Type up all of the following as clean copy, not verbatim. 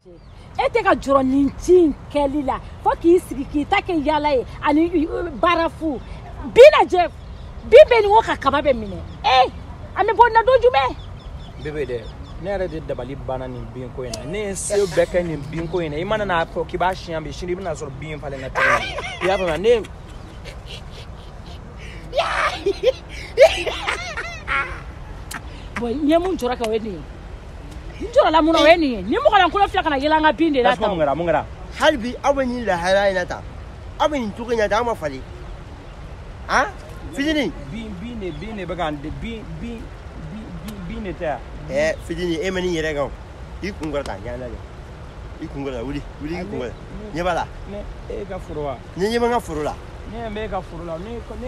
E tɛ ka jɔrɔ nin ci in kɛli la fo k'i sigi k'i ta kɛ yala ye ani barafu bi lajɛ bi bɛ nin ko ka kaba bɛ minɛ an bɛ bɔ na don jumɛn bébé dɛ ne yɛrɛ de dabali banna nin bin ko in na ne ye se bɛɛ kɛ nin bin ko in na i mana n'a fɔ k'i b'a siɲɛ bi sini i bɛna sɔrɔ bin falen na tuguni i y'a faamuya ne bon ɲɛ mun jɔra ka o ye nin ye n jɔrɔla mun na o ye nin ye ni mɔgɔlankolon filɛ ka na yɛlɛ an ka bin de la tan mun kɛra hali bi aw bɛ nin lahala in na tan aw bɛ nin cogo in na tan aw ma falen fitini bin de bɛ ka bin de tɛ yan fitini e ma nin yɛrɛ kan i kun kɔrɔ ta ɲana dɛ i kun kɔrɔ wuli i kun kɔrɔ ɲɛ b'a la e ka foro wa ne ɲɛ bɛ n ka foro la ne ɲɛ bɛ e ka foro la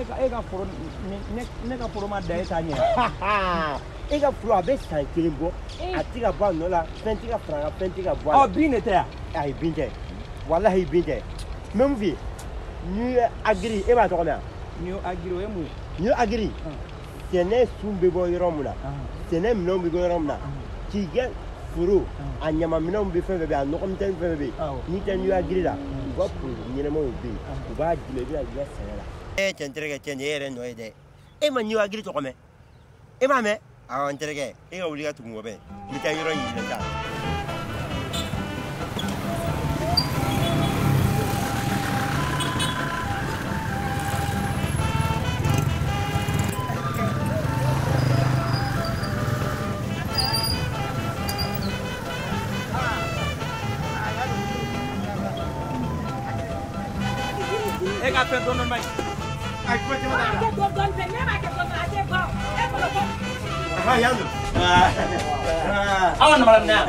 ne ka foro ma da e t'a ɲɛ e ka foro a bɛ san kelen bɔ a tɛ ka bɔ a nɔ la fɛn tɛ ka fara a kan fɛn tɛ ka bɔ a la bin de tɛ yan ayi bin tɛ walahi bin tɛ n bɛ mun f'i ye new agiri e b'a tɔgɔ mɛn new agiri o ye mun ye new agiri sɛnɛ sun bɛ bɔ yɔrɔ min na sɛnɛ minɛnw bɛ bɔ yɔrɔ min na k'i kɛ foro a ɲamaminɛnw bɛ fɛn fɛn bɛ yen a nɔgɔmisɛnnin fɛn fɛn bɛ yen n'i tɛ new agiri la u ka produit ɲɛnɛmaw bɛ yen u b'a d'i ma i bɛna i ka sɛnɛ la cɛ n terikɛ cɛ nin e yɛrɛ nɔ ye dɛ e ma new agiri tɔgɔ mɛn e m'a mɛn awɔ n terikɛ e ka wuli ka tugu mɔbɛ n bɛ taa yɔrɔ ɲini la taa e ka fɛn dɔɔni ma ɲi ayi kuma caman t'a la dɔɔni fɛ ne b'a kɛ dɔɔni a tɛ bɔ e bolo bɔ yan don aw ka namara minɛ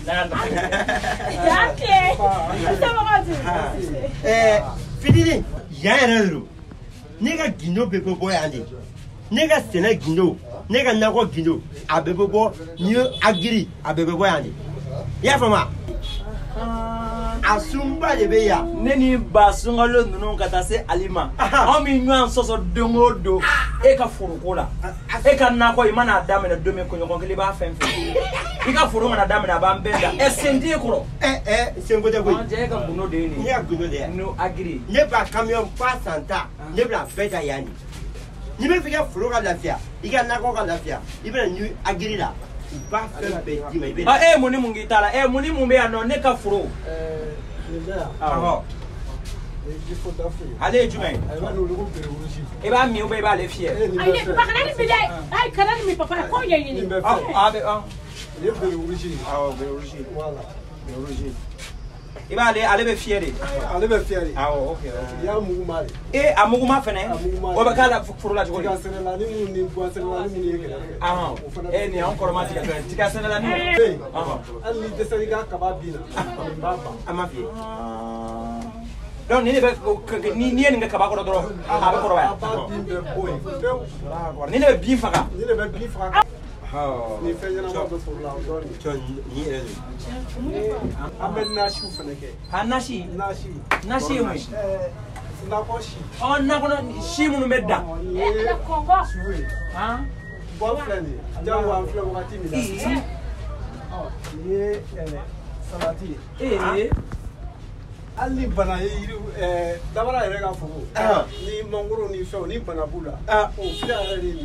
yan tile somɔgɔw dun fitini yan yɛrɛ de don ne ka gindo bɛɛ bɛ bɔ yan de ne ka sɛnɛ gindo ne ka nakɔ gindo a bɛɛ bɛ bɔ new agiri a bɛɛ bɛ bɔ yan de i y'a faamu a sunba de bɛ yan ne ni ba sunkalo ninnu ka taa se ali ma anw bɛ ɲɔgɔn sɔsɔ don o don e ka foroko la e ka nakɔ i mana daminɛ don min kunɲɔgɔn kelen i b'a fɛn fɛn i ka foro mana daminɛ a b'an bɛɛ da sen tɛ kɔrɔ senko tɛ koyi e ka gundo de ye nin ne ka gundo de ye n'o agiri ne ba camion fa san ta ne bɛna bɛɛ ta yan de n'i bɛ fɛ ka foro ka lafiya i ka nakɔ ka lafiya i bɛna new agiri la u b'a fɛn bɛɛ d'i ma i bɛ e mun ni mun k'i ta la mun ni mun bɛ yan nɔ ne ka foro ale ye jumɛn i b'a min ou bien i b'ale fiyɛ ayi papa kana nin bi dɛ ayi kana nin bi papa ko ɲɛɲini i b'ale ale bɛ fiyɛ de ale bɛ fiyɛ de awɔ ok y'a muguma de a muguma fɛnɛ o bɛ k'a la foro la cogo di tiga sɛnɛla ni minnu ni buwa sɛnɛla ni minnu ye kɛlɛ nin y'anw kɔrɔma tigɛ fɛn tiga sɛnɛla ni hali ni dɛsɛli ka kaba bin na nin b'a ban a ma fiyɛ donc ni ne bɛ ni ye nin kɛ kaba kɔrɔ dɔrɔn a bɛ kɔrɔbaya a b'a bin bɛɛ bɔ yen pewu ni ne bɛ bin faga ni ne bɛ bin faga ni fɛn ɲɛnama bɛ foro la o dɔɔnin ni yɛrɛ don an bɛ nasiw fana kɛ nasi nasi ye mun ye nakɔ si nakɔ si minnu bɛ dan kɔngɔ su ye bɔ filɛ nin ye jago an filɛ wagati min na nin ye salati ye hali ni bana ye yiri dabara yɛrɛ ka foro ni mangoro ni fɛnw ni bana b'u la o filɛ yɛrɛ de nin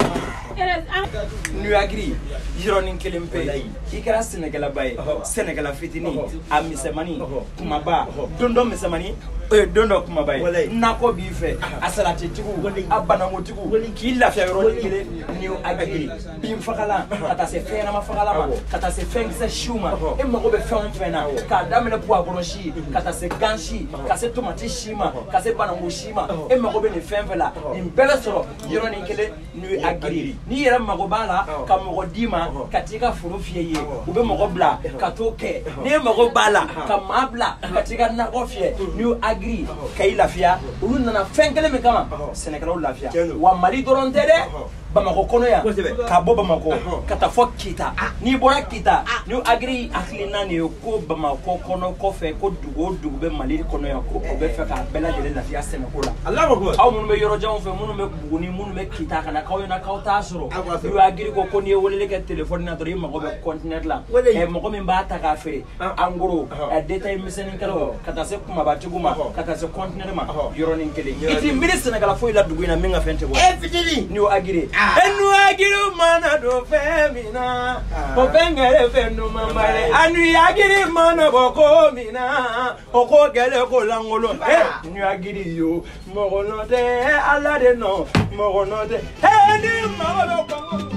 new agiri yɔrɔnin kelen pe i kɛra sɛnɛkɛlaba ye sɛnɛkɛla fitinin a misɛmani kumaba don dɔ misɛmani don dɔ kumaba ye nakɔ b'i fɛ a salatitigiw a banakotigiw k'i lafiya yɔrɔnin kelen new agiri bin fagalan ka taa se fɛn ɲɛnama fagalan ma ka taa se fɛn kisɛ siw ma e mago bɛ fɛn o fɛn na k'a daminɛ puwavɔrɔn si ka taa se gan si ka se tomati si ma ka se bananku si ma e mago bɛ nin fɛn fɛn la nin bɛɛ bɛ sɔrɔ yɔrɔnin kelen new agiri n'i yɛrɛ mago b'a la ka mɔgɔ d'i ma ka t'i ka foro fiyɛ ye u bɛ mɔgɔ bila ka t'o kɛ n'i mago b'a la ka maa bila ka t'i ka nakɔ fiyɛ new agiri ka i lafiya olu nana fɛn kelen min kama sɛnɛkɛlaw lafiya wa mali dɔrɔn tɛ dɛ Bamako kono ya ka bɔ Bamako ka taa fɔ Kita n'i bɔra Kita ni agiri hakilina nin ye ko Bamako kɔnɔ kɔfɛ ko dugu o dugu bɛ Mali kɔnɔ yan ko o bɛ fɛ ka bɛɛ lajɛlen lafiya sɛnɛko la aw minnu bɛ yɔrɔjanw fɛ minnu bɛ Buguni minnu bɛ Kita ka na k'aw ɲɛna k'aw t'a sɔrɔ n'u agiri ko n'i ye weleli kɛ telefɔni na dɔrɔn i mago bɛ conteneur la mɔgɔ min b'a ta k'a feere en gros détail misɛnninkɛlaw ka taa se kumabatigiw ma ka taa se conteneur ma yɔrɔnin kelen i t'i miiri Sènèkala foyi la dugu in na min ka fɛn tɛ bɔ fitini n'i y'o agiri enu agiri mana do femina o bengere fenuma mare anu agiri mana boko mina o ko gele ko langolo enu agiri yo mogonote ala de no mogonote ni mago ko